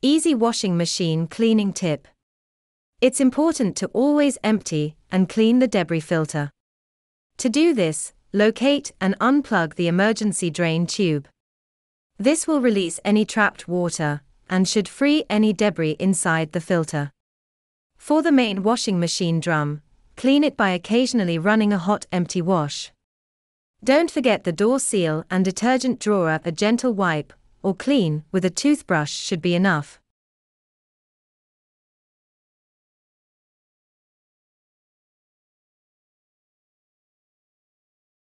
Easy washing machine cleaning tip. It's important to always empty and clean the debris filter. To do this, locate and unplug the emergency drain tube. This will release any trapped water and should free any debris inside the filter. For the main washing machine drum, clean it by occasionally running a hot empty wash. Don't forget the door seal and detergent drawer. A gentle wipe or clean with a toothbrush should be enough.